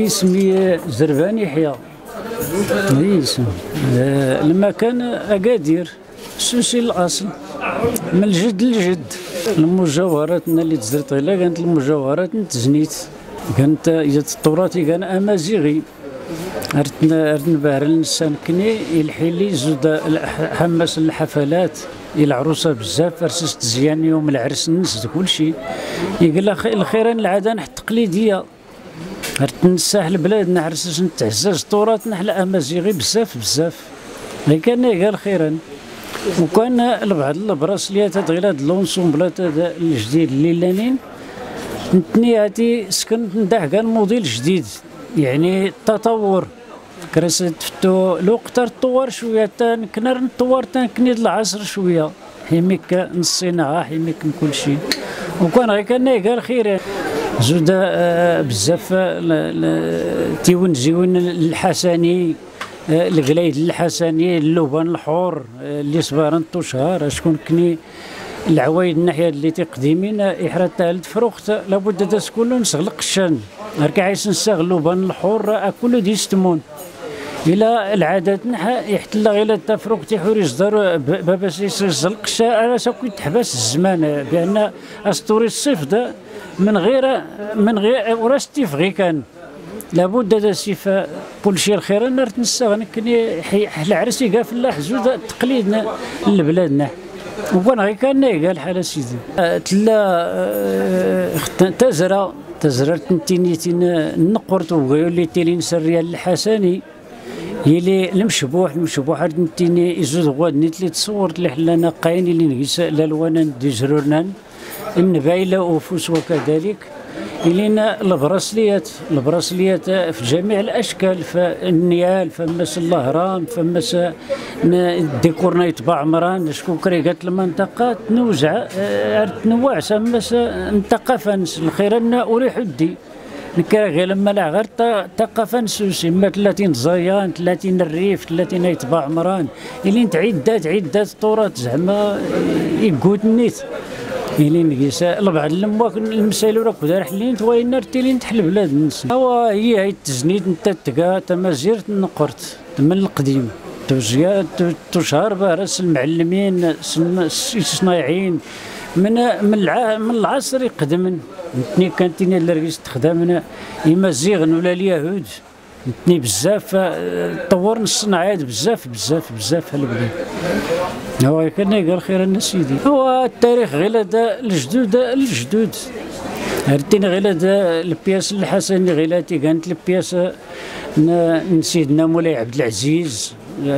اسمي زربان يحيى. اسم لما كان أكادير سوسي الأصل من الجد للجد. المجوهرات اللي تزرت غير كانت المجوهرات نتزنيت، كانت التراث كان أمازيغي. أردت نبهر الإنسان كني يلحيلي زود حماس الحفلات العروسه بزاف رسست تزيان يوم العرس الناس كلشي يقول الخيران العاده التقليديه. أردت نساح البلاد نعرسش نتعزز التراث نحل امازيغي بزاف بزاف غير كان قال خيرا. وكان لبعض البراسليات غير هاد لونسومبلات الجديد اللي لانين نتني هاتي سكنت ندح كان موديل جديد، يعني التطور كرست فتو الوقت تطور شويه تنكنر نطور تنكنيد العصر شويه حيميك نصينها حيميك من كل شيء. وكان غير كان قال خير زود بزاف تيون زيون الحسني القلايد الحسني اللبان الحور اللي صبارن طوشهار شكون كني العوايد الناحيه اللي تقديمين احرات تالت فروخت لابد داس كله نسغلق الشان هكا عايز نستغلو بان الحور كله ديستمون الى العادات نحا يحتل غير التفروق تيحور يصدر بابا يزلق الشارع ساكو يتحبس الزمان بان اسطوري الصيف ده من غير وراس تيفغي كان لابد دا سيفا كلشي الخير نرت نستغنى كني العرس يقاف الله زود تقليدنا لبلادنا. وكان غير كان قال حال سيدي تلا تزرع تنتينيتين النقرت وقالوا تيلين سريال الحسني يلي المشبوح نتيني يزود غواد نيت لي تصورت لي حلانا قاين اللي نقيس الالوان دي جرورنان النبايله وفوس وكذلك إلينا البراسليات في جميع الاشكال، فالنيال فمس الهرام فمس الديكورنا يطبع عمران شكون كريقات المنطقه تنوزع تنوع سمس منطقه فانس الخيرنا وريح الدي نكرا غير لما لا غير ثقافه نسوسي ما 30 زيان 30 الريف 30 يطبع عمران اللي عدات التراث زعما يقود نيت إلين نقيسا لبعض المواك المسائل راك دار حلين توين نرتيلين تحل بلاد الناس. هي التزنيد نتا تلقى تمازيرت نقرت من القديم توزيات تشهر بها راس المعلمين الصنايعيين من العصر يقدم نتني كانت اللي رئيس تخدمنا يمازيغن ولا اليهود نتني بزاف طورنا الصناعات بزاف هالبلاد. هو كان قال خير الناس سيدي. هو التاريخ غير هذا الجدود هرتيني غير هذا البياس الحسني غير كانت البياس سيدنا مولاي عبد العزيز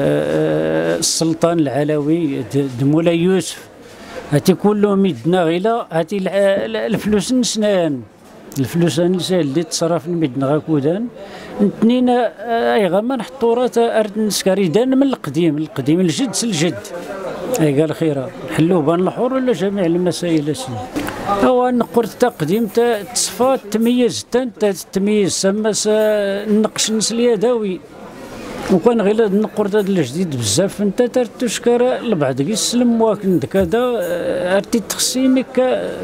السلطان العلوي مولاي يوسف هاتي كلهم يدنا غيلا هاتي الفلوس نسنان اللي تصرف المدن غاكودان نتنينا اي غما نحطو راه ارد نسكريدان من القديم الجد اي قال خيرا نحلوه بان الحور ولا جميع المسائل سي. هو نقرت تقديم تصفات تميز سماس النقش النس اليدوي وكان غير نقرت هذا الجديد بزاف انت ترتشكر لبعض يسلم واكن كذا ارتي تقسيمك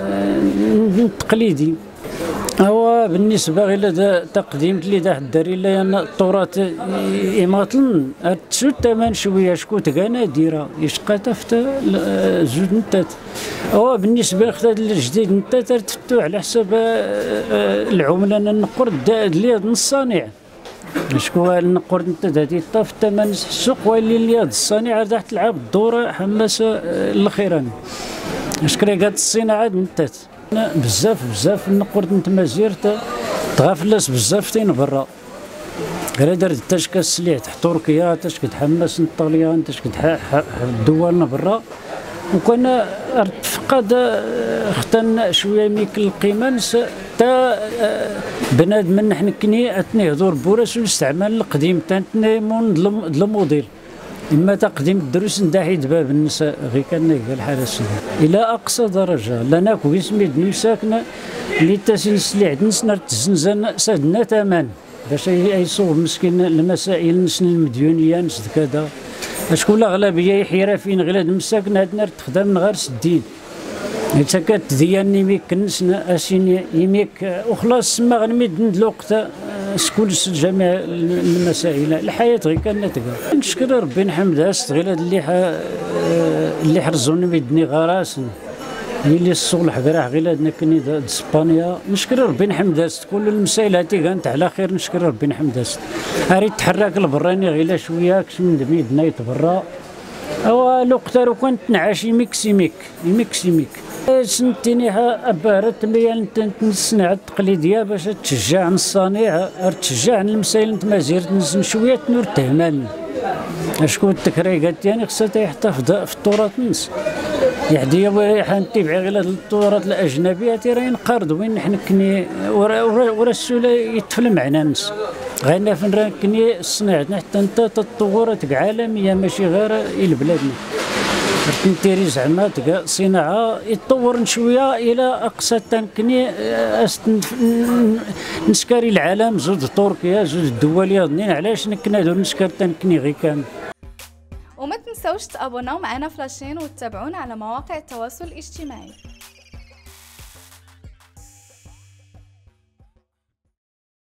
تقليدي. هو بالنسبه غير تقديم اللي دا الداري لا التراث يماطلن تسو الثمن شويه شكون تقانا ديره يشقى تفت زود نتات. هو بالنسبه لخداد الجديد نتا ترتفتو على حساب العمله نقرد اللي الصانع شكون النقرد نتا هادي طاف الثمن السوق واللي هاد الصانع راح تلعب الدور حماس الخيران اشكري قاد الصناعه نتات بزاف نقرد نتمازيرت تغافلس بزاف تين برا غير درت تشكى السليع تحت تركيا تشكى حماس الطليان تشكى الدول برا. وكان فقد اختن شويه ميك القيمه تا بنادم نحن كني اتني هذور بوراس والاستعمال القديم تنتني من الموديل اما تقديم الدروس نداحي دباب النساء غير كان قال حال الى اقصى درجه لنا كويسمي نساكنا اللي تاسين سليع نسنا تزنزن سادنا ثمن باش يصوب مسكين المسائل نسن المديونيه نس كذا شكون الاغلبيه يحيرا فين غير مساكن هادنا تخدم من غير سدين تسكت ديالني ميك نسنا اسين يميك وخلاص ما غنمد الوقت سكولس جميع المسائل الحياة غير كانت نشكر ربي نحمدها غير هاد اللي حرزوني بيدني غراس اللي الصلح قراح غير هادنا كني د اسبانيا نشكر ربي نحمدها كل المسائل هاتي كانت على خير نشكر ربي نحمدها اريد تحرك لبراني غير شويه كش من دميدنا يتبرا او لوقتها كنت نعاشي ميكسيميك سنتيني ابارت لي الصناعه التقليديه باش تشجع الصنيع تشجع المسائل نتمازير شويه نور تهمل اشكون التكريقات يعني خصها تحتفظ في التراث نس يحدي حنتبع غير التراث الاجنبيه تيرا ينقرض وين حنا كني ورا السوله يتفل معنا نس غينا فين كني صناعتنا حتى انت تطورت عالميه ماشي غير البلادنا نتيري زعما تلقى صناعه يتطور شويه الى اقصى تنكني نسكاري العالم زود تركيا زود الدول يظنين علاش نكنادو نسكر تنكني غير كامل. وما تنسوش تابوناو معنا فلاشين وتتابعونا على مواقع التواصل الاجتماعي.